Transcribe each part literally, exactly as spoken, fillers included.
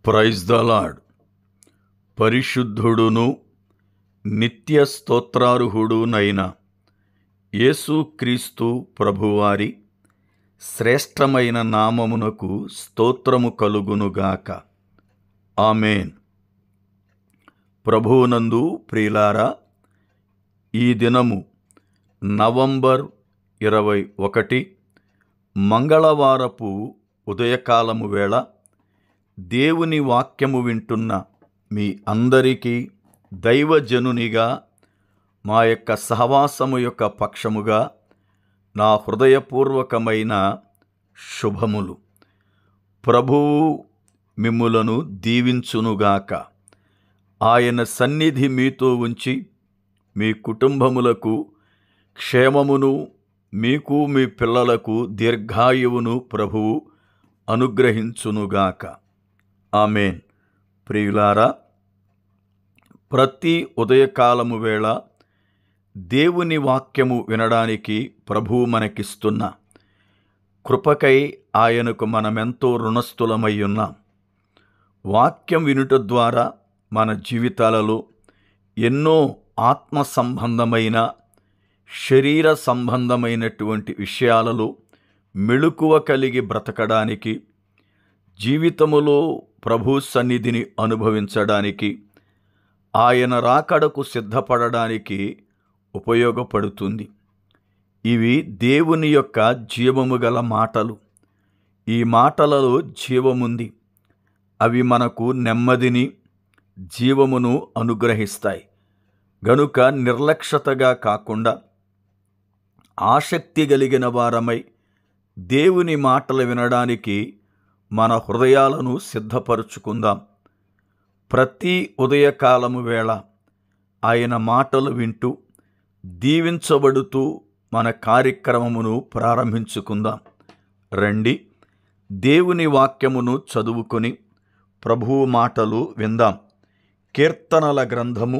Praise the lord. పరిశుద్ధుడును నిత్య స్తోత్రార్హుడునైన యేసుక్రీస్తు ప్రభువారి శ్రేష్టమైన నామమునకు స్తోత్రము కలుగునుగాక. ఆమేన్. ప్రభువునందు ప్రియులారా, ఈ దినము నవంబర్ ఇరవై ఒకటి మంగళవారపు ఉదయకాలము వేళ దేవుని వాక్యము వింటున్న మీ అందరికీ దైవజనునిగా మా యొక్క సహవాసము యొక్క పక్షముగా నా హృదయపూర్వకమైన శుభములు. ప్రభువు మిమ్ములను దీవించునుగాక. ఆయన సన్నిధి మీతో ఉంచి మీ కుటుంబములకు క్షేమమును, మీకు మీ పిల్లలకు దీర్ఘాయువును ప్రభువు అనుగ్రహించునుగాక. ఆమేన్. ప్రియులారా, ప్రతి ఉదయకాలము వేళ దేవుని వాక్యము వినడానికి ప్రభువు మనకిస్తున్న కృపకై ఆయనకు మనమెంతో రుణస్థులమై ఉన్నాం. వాక్యం వినుట ద్వారా మన జీవితాలలో ఎన్నో ఆత్మ సంబంధమైన, శరీర సంబంధమైనటువంటి విషయాలలో మెళుకువ కలిగి బ్రతకడానికి, జీవితములో ప్రభు సన్నిధిని అనుభవించడానికి, ఆయన రాకడకు సిద్ధపడడానికి ఉపయోగపడుతుంది. ఇవి దేవుని యొక్క జీవము గల మాటలు. ఈ మాటలలో జీవముంది. అవి మనకు నెమ్మదిని, జీవమును అనుగ్రహిస్తాయి. గనుక నిర్లక్ష్యతగా కాకుండా ఆసక్తి కలిగిన వారమై దేవుని మాటలు వినడానికి మన హృదయాలను సిద్ధపరుచుకుందాం. ప్రతి ఉదయకాలము వేళ ఆయన మాటలు వింటూ దీవించబడుతూ మన కార్యక్రమమును ప్రారంభించుకుందాం. రండి, దేవుని వాక్యమును చదువుకొని ప్రభువు మాటలు విందాం. కీర్తనల గ్రంథము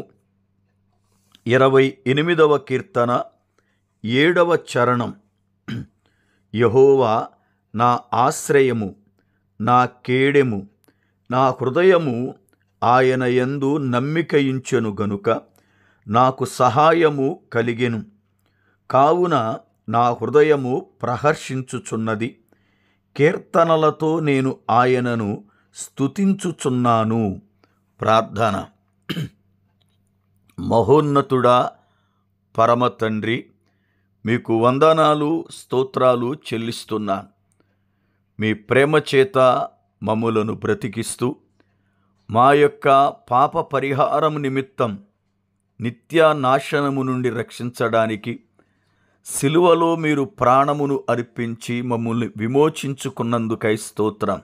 ఇరవై ఎనిమిదవ కీర్తన ఏడవ చరణం. యెహోవా నా ఆశ్రయము, నా కేడెము, నా హృదయము ఆయన యందు నమ్మికయించెను గనుక నాకు సహాయము కలిగెను. కావున నా హృదయము ప్రహర్షించుచున్నది. కీర్తనలతో నేను ఆయనను స్తుతించుచున్నాను. ప్రార్థన. మహోన్నతుడా, పరమ తండ్రి, మీకు వందనాలు, స్తోత్రాలు చెల్లిస్తున్నాను. మీ ప్రేమ చేత మమ్ములను బ్రతికిస్తూ మా యొక్క పాప పరిహారము నిమిత్తం నిత్య నాశనము నుండి రక్షించడానికి సిలువలో మీరు ప్రాణమును అర్పించి మమ్మల్ని విమోచించుకున్నందుకై స్తోత్రం.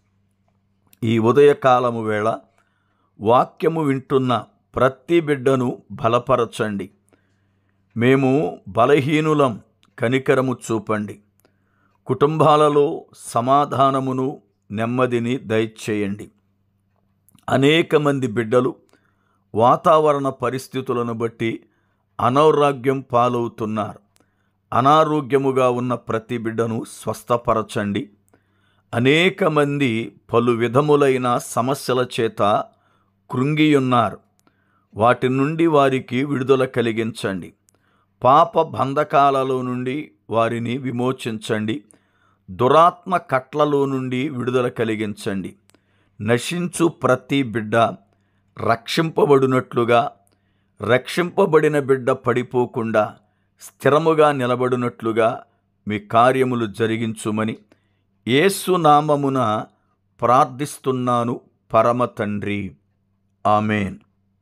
ఈ ఉదయకాలము వేళ వాక్యము వింటున్న ప్రతి బిడ్డను బలపరచండి. మేము బలహీనులం, కనికరము చూపండి. కుటుంబాలలో సమాధానమును, నెమ్మదిని దయచేయండి. అనేక మంది బిడ్డలు వాతావరణ పరిస్థితులను బట్టి అనారోగ్యం పాలవుతున్నారు. అనారోగ్యముగా ఉన్న ప్రతి బిడ్డను స్వస్థపరచండి. అనేక మంది పలు విధములైన సమస్యల చేత కృంగియున్నారు. వాటి నుండి వారికి విడుదల కలిగించండి. పాప బంధకాలలో నుండి వారిని విమోచించండి. దురాత్మ కట్లలో నుండి విడుదల కలిగించండి. నశించు ప్రతి బిడ్డ రక్షింపబడినట్లుగా, రక్షింపబడిన బిడ్డ పడిపోకుండా స్థిరముగా నిలబడినట్లుగా మీ కార్యములు జరిగించుమని యేసు నామమున ప్రార్థిస్తున్నాను పరమ తండ్రి. ఆమేన్.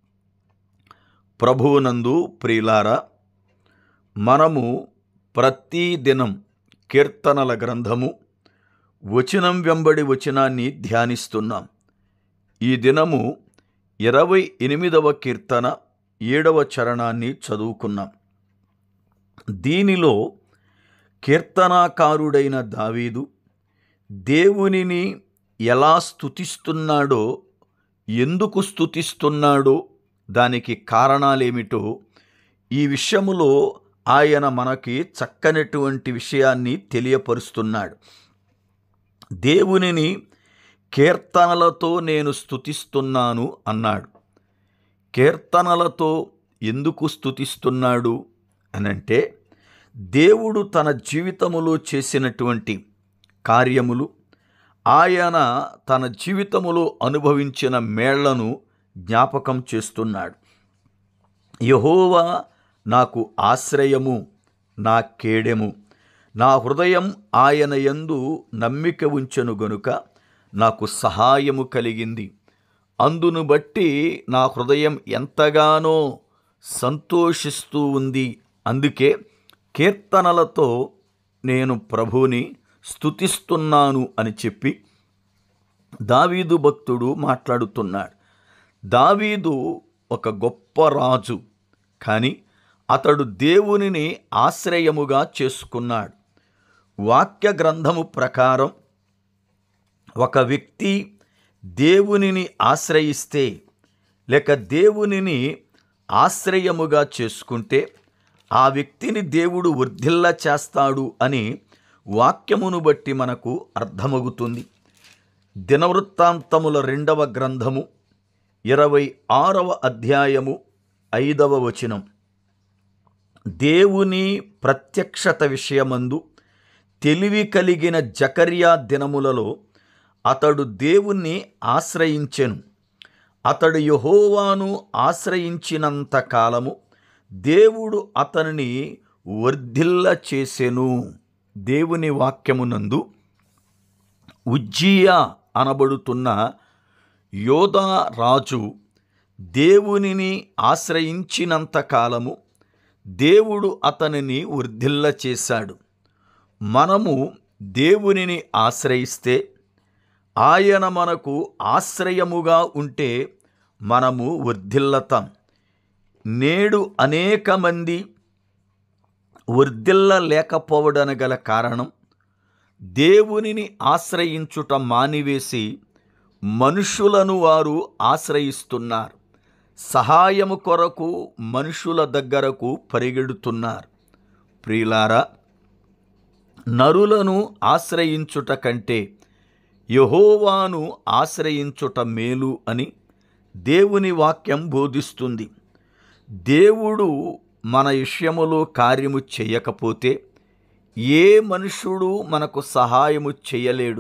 ప్రభువునందు ప్రియులారా, మనము ప్రతి దినం కీర్తనల గ్రంథము వచనం వెంబడి వచనాన్ని ధ్యానిస్తున్నాం. ఈ దినము ఇరవై ఎనిమిదవ కీర్తన ఏడవ చరణాన్ని చదువుకున్నాం. దీనిలో కీర్తనాకారుడైన దావీదు దేవునిని ఎలా స్తుతిస్తున్నాడో, ఎందుకు స్తుతిస్తున్నాడో, దానికి కారణాలేమిటో ఈ విషయములో ఆయన మనకి చక్కనటువంటి విషయాన్ని తెలియపరుస్తున్నాడు. దేవునిని కీర్తనలతో నేను స్తుతిస్తున్నాను అన్నాడు. కీర్తనలతో ఎందుకు స్తుతిస్తున్నాడు అనంటే, దేవుడు తన జీవితములో చేసినటువంటి కార్యములు, ఆయన తన జీవితములో అనుభవించిన మేళ్లను జ్ఞాపకం చేస్తున్నాడు. యెహోవా నాకు ఆశ్రయము, నా కేడెము, నా హృదయం ఆయన యందు నమ్మిక ఉంచెను గనుక నాకు సహాయము కలిగింది. అందును బట్టి నా హృదయం ఎంతగానో సంతోషిస్తూ ఉంది. అందుకే కీర్తనలతో నేను ప్రభువుని స్తుతిస్తున్నాను అని చెప్పి దావీదు భక్తుడు మాట్లాడుతున్నాడు. దావీదు ఒక గొప్ప రాజు, కానీ అతడు దేవునిని ఆశ్రయముగా చేసుకున్నాడు. వాక్య గ్రంథము ప్రకారం ఒక వ్యక్తి దేవునిని ఆశ్రయిస్తే లేక దేవునిని ఆశ్రయముగా చేసుకుంటే ఆ వ్యక్తిని దేవుడు వర్ధిల్ల చేస్తాడు అని వాక్యమును బట్టి మనకు అర్థమవుతుంది. దినవృత్తాంతముల రెండవ గ్రంథము ఇరవై ఆరవ అధ్యాయము ఐదవ వచనం. దేవుని ప్రత్యక్షత విషయమందు తెలివి కలిగిన జకర్యా దినములలో అతడు దేవుణ్ణి ఆశ్రయించెను. అతడు యెహోవాను ఆశ్రయించినంత కాలము దేవుడు అతనిని వర్ధిల్ల చేసెను. దేవుని వాక్యమునందు ఉజ్జియా అనబడుతున్న యోధా రాజు దేవునిని ఆశ్రయించినంత కాలము దేవుడు అతనిని వర్ధిల్ల చేశాడు. మనము దేవునిని ఆశ్రయిస్తే, ఆయన మనకు ఆశ్రయముగా ఉంటే మనము వర్ధిల్లతాం. నేడు అనేక మంది వర్ధిల్ల లేకపోవడానికి గల కారణం, దేవునిని ఆశ్రయించుట మానివేసి మనుషులను వారు ఆశ్రయిస్తున్నారు. సహాయము కొరకు మనుషుల దగ్గరకు పరిగెడుతున్నారు. ప్రియులారా, నరులను ఆశ్రయించుట కంటే యెహోవాను ఆశ్రయించుట మేలు అని దేవుని వాక్యం బోధిస్తుంది. దేవుడు మన విషయములో కార్యము చేయకపోతే ఏ మనుషుడు మనకు సహాయము చేయలేడు.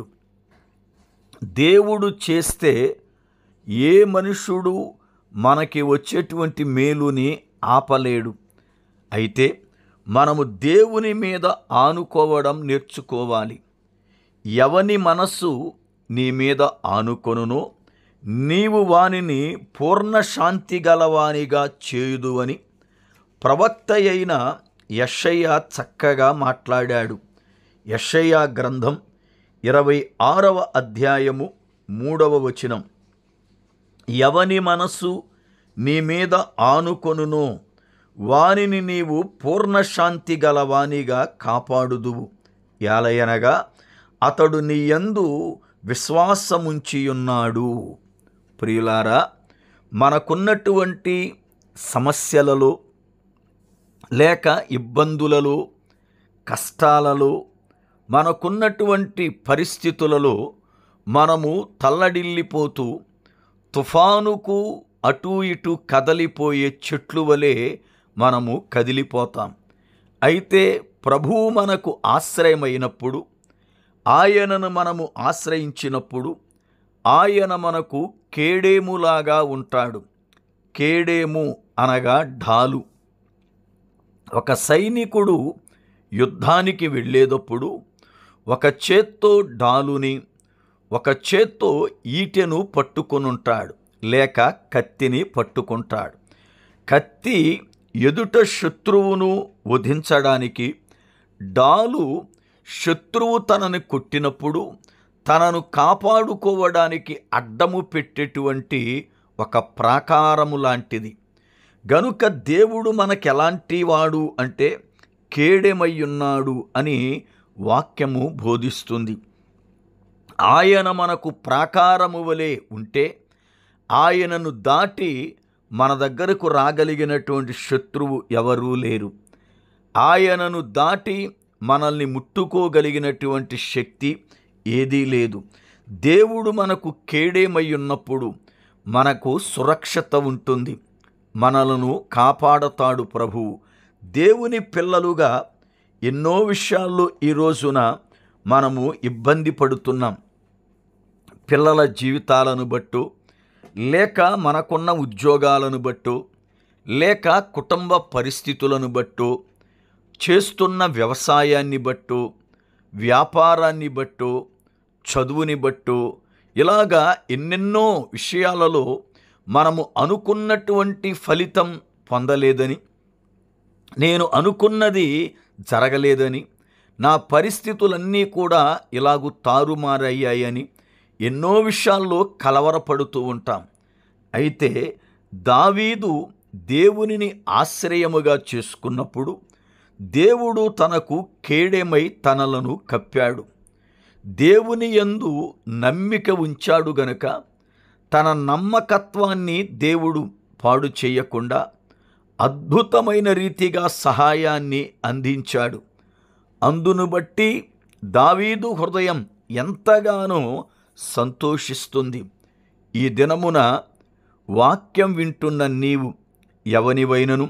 దేవుడు చేస్తే ఏ మనుషుడు మనకి వచ్చేటువంటి మేలుని ఆపలేడు. అయితే మనము దేవుని మీద ఆనుకోవడం నేర్చుకోవాలి. ఎవని మనస్సు నీ మీద ఆనుకొనునో నీవు వానిని పూర్ణ శాంతి గలవానిగా చేయుదు అని ప్రవక్త అయిన యెషయా చక్కగా మాట్లాడాడు. యెషయా గ్రంథం ఇరవై ఆరవ అధ్యాయము మూడవ వచనం. ఎవని మనస్సు నీ మీద ఆనుకొనునో వానిని నీవు పూర్ణశాంతి గలవానిగా కాపాడుదువు. యాలయనగా అతడు నీ యందు విశ్వాసముంచియున్నాడు. ప్రియులారా, మనకున్నటువంటి సమస్యలలో లేక ఇబ్బందులలో, కష్టాలలో, మనకున్నటువంటి పరిస్థితులలో మనము తల్లడిల్లిపోతూ తుఫానుకు అటూ ఇటూ కదలిపోయే చెట్లు వలె మనము కదిలిపోతాం. అయితే ప్రభువు మనకు ఆశ్రయమైనప్పుడు, ఆయనను మనము ఆశ్రయించినప్పుడు ఆయన మనకు కేడేములాగా ఉంటాడు. కేడేము అనగా ఢాలు. ఒక సైనికుడు యుద్ధానికి వెళ్ళేటప్పుడు ఒక చేత్తో ఢాలుని, ఒక చేత్తో ఈటెను పట్టుకొనుంటాడు, లేక కత్తిని పట్టుకుంటాడు. కత్తి ఎదుట శత్రువును వధించడానికి, డాలు శత్రువు తనని కొట్టినప్పుడు తనను కాపాడుకోవడానికి అడ్డము పెట్టేటువంటి ఒక ప్రాకారము లాంటిది. గనుక దేవుడు మనకెలాంటి వాడు అంటే కేడెమయ్యున్నాడు అని వాక్యము బోధిస్తుంది. ఆయన మనకు ప్రాకారము వలె ఉంటే ఆయనను దాటి మన దగ్గరకు రాగలిగినటువంటి శత్రువు ఎవరూ లేరు. ఆయనను దాటి మనల్ని ముట్టుకోగలిగినటువంటి శక్తి ఏదీ లేదు. దేవుడు మనకు కేడేమై ఉన్నప్పుడు మనకు సురక్షత ఉంటుంది. మనలను కాపాడతాడు ప్రభువు. దేవుని పిల్లలుగా ఎన్నో విషయాల్లో ఈ రోజున మనము ఇబ్బంది పడుతున్నాం. పిల్లల జీవితాలను బట్టు, లేక మనకున్న ఉద్యోగాలను బట్టు, లేక కుటుంబ పరిస్థితులను బట్టు, చేస్తున్న వ్యవసాయాన్ని బట్టు, వ్యాపారాన్ని బట్టు, చదువుని బట్టు, ఇలాగా ఎన్నెన్నో విషయాలలో మనము అనుకున్నటువంటి ఫలితం పొందలేదని, నేను అనుకున్నది జరగలేదని, నా పరిస్థితులన్నీ కూడా ఇలాగూ తారుమారయ్యాయని ఎన్నో విషయాల్లో కలవరపడుతూ ఉంటాం. అయితే దావీదు దేవునిని ఆశ్రయముగా చేసుకున్నప్పుడు దేవుడు తనకు కేడెమై తనలను కప్పాడు. దేవుని యందు నమ్మిక ఉంచాడు గనుక తన నమ్మకత్వాన్ని దేవుడు పాడు చేయకుండా అద్భుతమైన రీతిగా సహాయాన్ని అందించాడు. అందును బట్టి దావీదు హృదయం ఎంతగానో సంతోషిస్తుంది. ఈ దినమున వాక్యం వింటున్న నీవు ఎవనివైనను,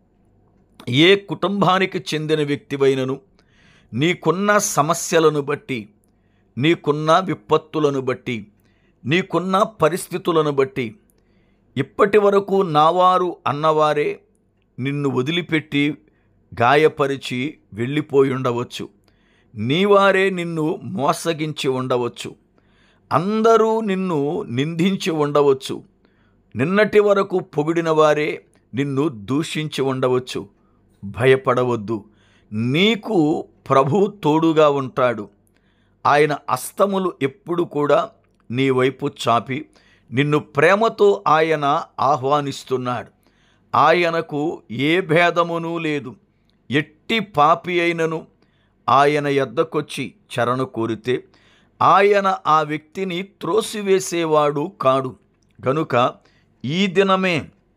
ఏ కుటుంబానికి చెందిన వ్యక్తివైనను, నీకున్న సమస్యలను బట్టి, నీకున్న విపత్తులను బట్టి, నీకున్న పరిస్థితులను బట్టి, ఇప్పటి వరకు నావారు అన్నవారే నిన్ను వదిలిపెట్టి గాయపరిచి వెళ్ళిపోయి ఉండవచ్చు. నీవారే నిన్ను మోసగించి ఉండవచ్చు. అందరూ నిన్ను నిందించి ఉండవచ్చు. నిన్నటి వరకు పొగిడిన వారే నిన్ను దూషించి ఉండవచ్చు. భయపడవద్దు. నీకు ప్రభువు తోడుగా ఉంటాడు. ఆయన హస్తములు ఎప్పుడు కూడా నీ వైపు చాపి నిన్ను ప్రేమతో ఆయన ఆహ్వానిస్తున్నాడు. ఆయనకు ఏ భేదమును లేదు. ఎట్టి పాపి అయినను ఆయన యొద్దకొచ్చి శరణు కోరితే ఆయన ఆ వ్యక్తిని త్రోసివేసేవాడు కాడు. గనుక ఈ దినమే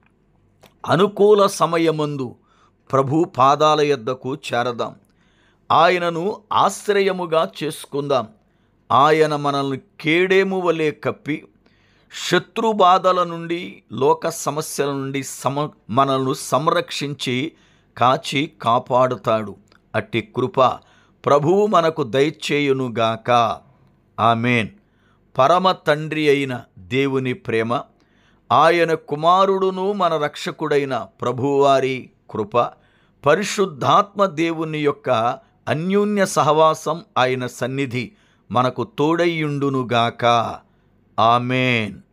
అనుకూల సమయమందు ప్రభు పాదాల యొద్దకు చేరదాం. ఆయనను ఆశ్రయముగా చేసుకుందాం. ఆయన మనల్ని కేడేము వలె కప్పి శత్రు బాధల నుండి, లోక సమస్యల నుండి సమ మనల్ని సంరక్షించి కాచి కాపాడుతాడు. అట్టి కృప ప్రభువు మనకు దయచేయునుగాక. ఆమేన్. పరమ తండ్రి అయిన దేవుని ప్రేమ, ఆయన కుమారుడును మన రక్షకుడైన ప్రభువారి కృప, పరిశుద్ధాత్మ దేవుని యొక్క అన్యోన్య సహవాసం, ఆయన సన్నిధి మనకు తోడైయుండునుగాక. ఆమేన్.